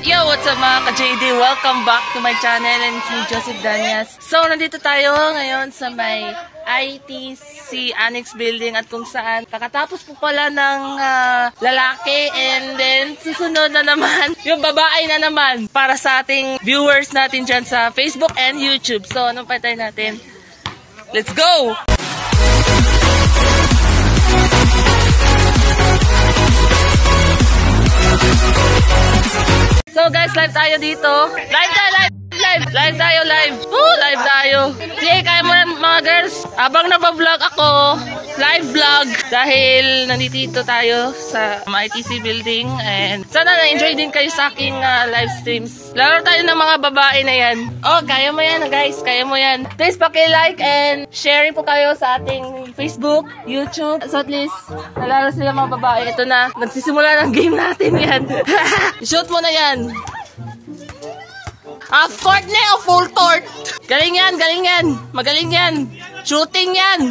Yo, what's up mga ka-JD? Welcome back to my channel and it's me, Joseph Danias. So, nandito tayo ngayon sa may ITC Annex Building at kung saan kakatapos po pala ng lalaki and then susunod na naman yung babae na naman para sa ating viewers natin dyan sa Facebook and YouTube. So, anong patay natin? Let's go! So guys, live tayo dito. Live tayo. Live tayo. Sige, kaya mo na mga girls. Abang nagbablog ako, live vlog. Dahil nandito tayo sa ITC building. And sana na-enjoy din kayo sa aking live streams. Laro tayo ng mga babae na yan. Oh, kaya mo yan guys. Kaya mo yan. Please paki-like and sharing po kayo sa ating Facebook, YouTube. So at least, nalaro sila mga babae. Ito na. Nagsisimula ng game natin yan. Shoot mo na yan. Half court na o full court? Galing yan. Magaling yan. Shooting yan.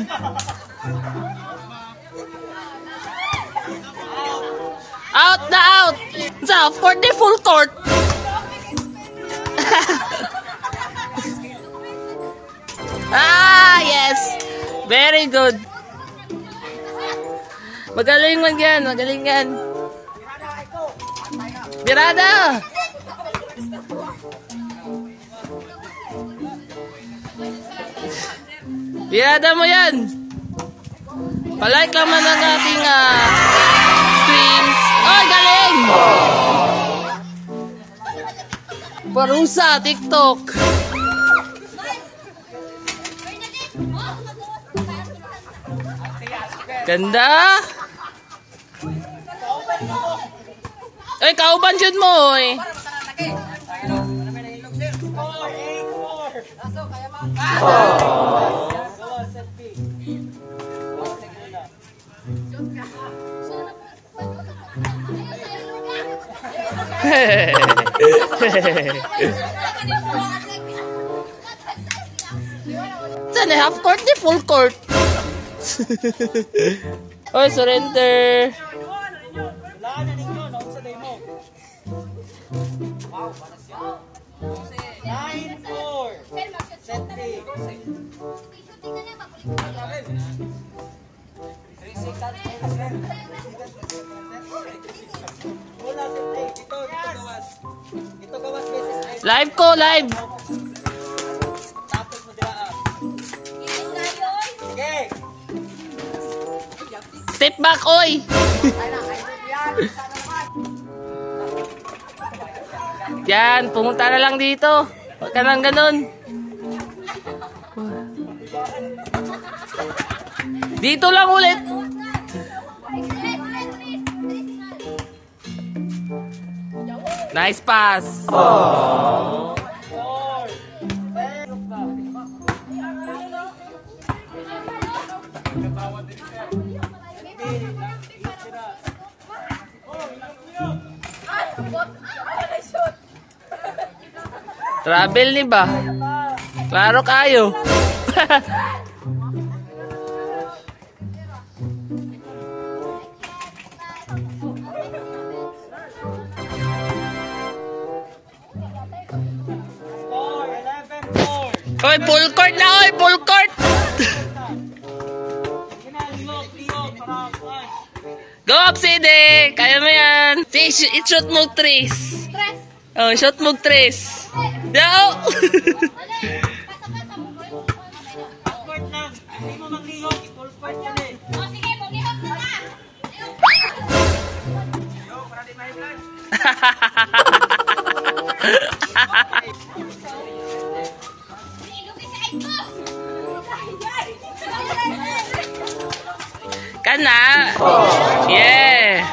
Out na out. Sa half court na full court. Yes. Very good. Magaling yan. Birada. Birada mo yan. Palike lang man ang ating streams. Ay, galing! Parusa, TikTok. Ganda. Ay, kauban dyan mo, eh. Sana half court ni full court. Oy, surrender. Live ko, live. Step back, oy. Yan, pumunta na lang dito. Huwag ka lang ganun. Dito lang ulit. Nice pass. Oh. Travel ni ba? Klaro kayo. Oy, full court na, oy, full court. Go up, Sidi. Kaya mo yan. I-shoot mo tres. Oh, shoot mo tres. Yo! Kana. Yeah.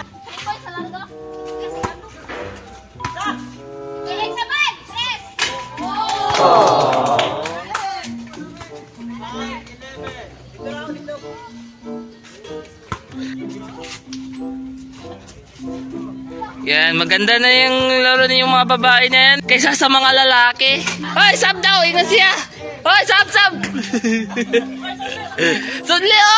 Yan, maganda na yung laro ng mga babae na yan kaysa sa mga lalaki. Hoy, sab daw, ingat siya. Hoy, sab. Sudlio!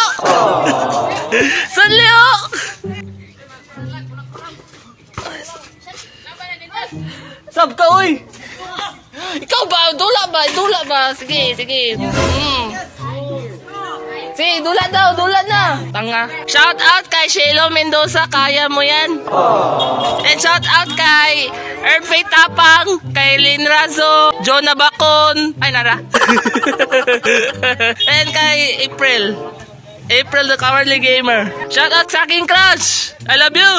Sab ka, uy! Ikaw ba? Dula ba? Dula ba? Sige, sige. Sige, dula daw, dula na. Tanga. Shout out kay Shelo Mendoza, kaya mo yan. And shout out kay Earthfate Tapang, kay Lynn Razo, Jonah Bacon, ay nara. And kay April. April the Cowardly Gamer. Shout out sa aking crush. I love you.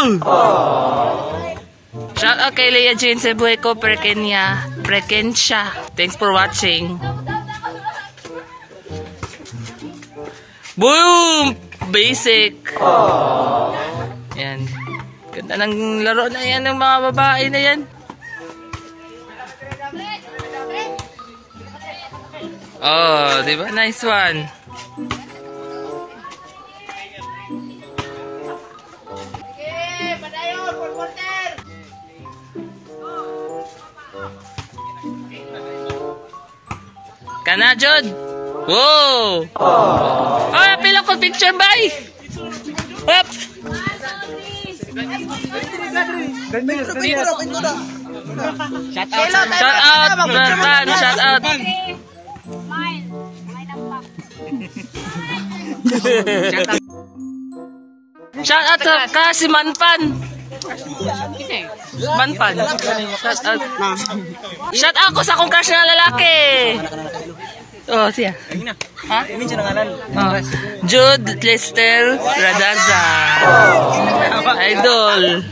Shout out kay Leia Jane Cebueco, Prekensya. Thanks for watching. Boom! Basic. Yan. Ganda ng laro na yan ng mga babae na yan. Oh, di ba? Nice one. Kana, Jod? Wow! Oh, pila ko picture, bye! Up! Shout out! Ban! Shout out! Shout out ka si Manpan! Manpan! Shout out! Shout out ko sa akong crush na lalaki! Oh, siya. Ha? Ini siya nangalan. Jude Lester Radaza. Idol.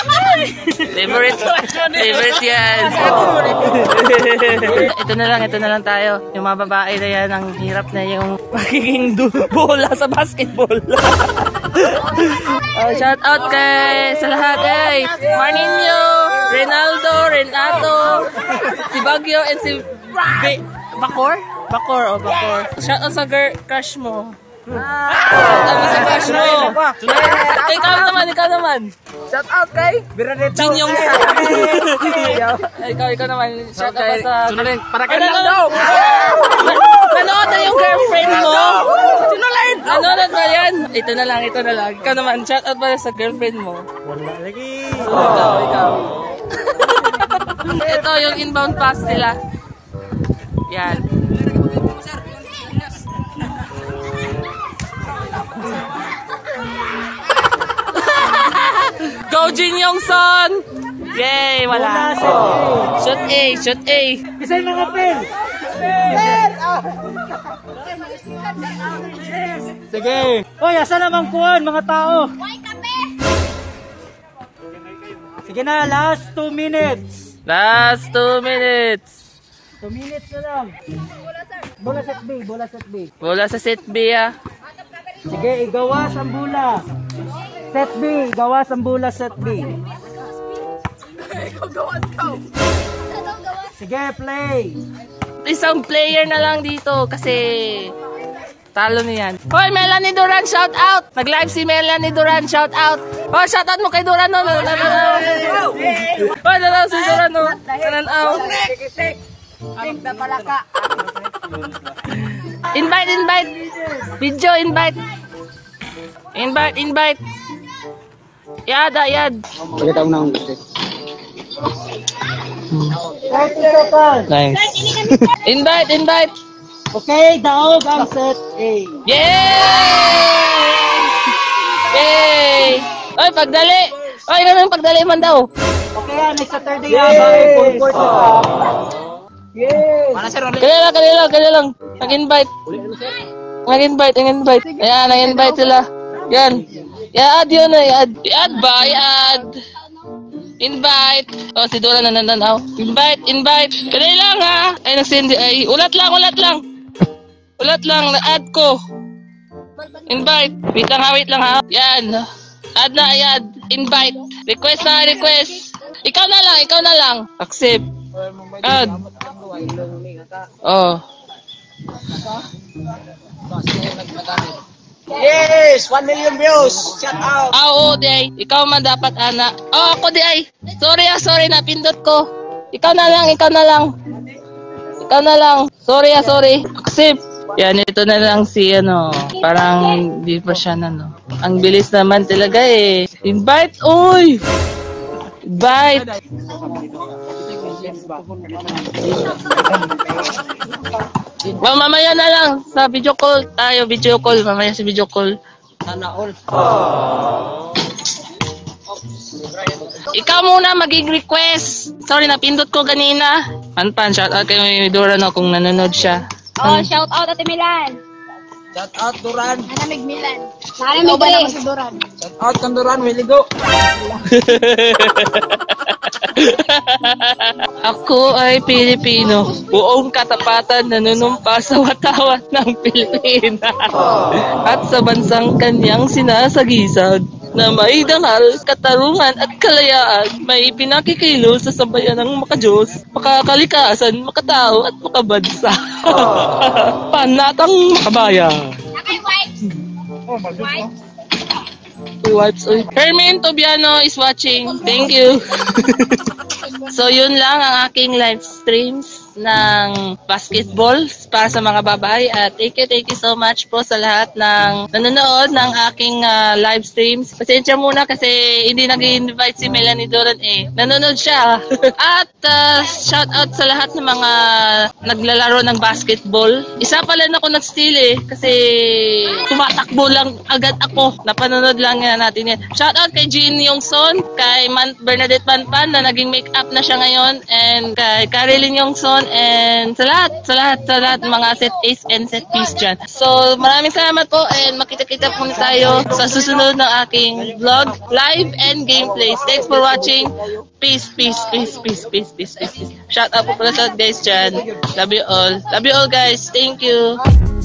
Favorite yan. Ito na lang tayo. Yung mga babae na yan, ang hirap na yung magiging bola sa basketball. Shout out kay sa lahat kay Marninho, Renaldo, Renato, si Baguio, and si Bakor? Bakor. Shout out sa crush mo. Shout out sa crush mo. Ikaw naman. Shout out kay Jinyong Sa. Ikaw naman. Shout out sa para kay Ronaldo. Nanood na yung girlfriend mo. Nanood ba yan? Ito na lang. Ikaw naman. Shout out ba sa girlfriend mo? Wala lagi. Ikaw. Ito yung inbound pass nila. Yan. Go Jinyong Son! Yay! Wala. Shoot A. Isa'y mga pen! Sige. Hoy, asa naman kuhan mga tao? Sige na, last 2 minutes. 2 minutes na lang. Bola sa set B, ah. Sige, igawas ang bola. Set B, gawas ang bola set B. Sige, play. Isang player na lang dito kasi talo niyan. Hoy, Melanie Duran, shout out. Nag-live si Melanie Duran, shout out. Oh, shout out mo kay Duran, no. Hoy, nalaw si Duran, no. Nananaw. Invite. Video, invite. Yad. Kita unang. Nice. Invite. Okay, daog ang set A. Yay! Oy, pagdali. Oy, ganun pagdali man daw. Okay, next Saturday full court. Yes. Kaya lang. Nag-invite. Ayan, nag-invite sila. Yan. I-add yun. I-add ba? Invite. Oh, si Dora na nananaw. Invite. Kaya lang, ha. Ay, nagsindi. Ay, ulat lang. Na-add ko. Invite. Wait lang, ha. Yan. Add. Invite. Request. Ikaw na lang. Accept. Add. Oh. Yes, 1 million views. Shout out. Oo, day. Ikaw man dapat, ana. Oh, ako di ay. Sorry na pindot ko. Ikaw na lang. Sorry. Accept. Yan, ito na lang si parang di pa siya Ang bilis naman talaga eh. Invite, oy. Bye! Oh, mamaya na lang sa video call tayo, video call. Mamaya sa video call. Sana all. Ikaw muna maging request. Sorry, napindot ko kanina. Pan, shout out kay Dora no kung nanonood siya. Oh, shout out Ate Milan. Shout out Duran. Nanamig Milan. Nanamig ba naman si Duran? Shout out kang Duran, Wiligo. Ako ay Pilipino. Buong katapatan nanunumpa sa watawat ng Pilipinas. At sa bansang kanyang sinasagisag na may dangal, katarungan at kalayaan, may pinakikilo sa sambayan ng makadiyos, makakalikasan, makatao at makabansa. Panatang makabayan. Nakay wipes. Wipes. Wipes. Hermin Tobiano is watching. Thank you. So yun lang ang aking live streams ng basketball para sa mga babae at thank you so much po sa lahat ng nanonood ng aking live streams. Pasensya muna kasi hindi nag-invite si Melanie Doran nanonood siya. At shout out sa lahat ng mga naglalaro ng basketball. Isa pala na ako nag-steal kasi tumatakbo lang agad ako. Napanonood lang natin yan. Shout out kay Jean Yongson, kay Bernadette Panpan na naging make-up na siya ngayon, and kay Caroline Yongson, and sa lahat mga set A's and set P's dyan. So maraming salamat po, and makita-kita po tayo sa susunod ng aking vlog, live and gameplays. Thanks for watching. Peace. Shout out po pala sa guys dyan. Love you all guys. Thank you.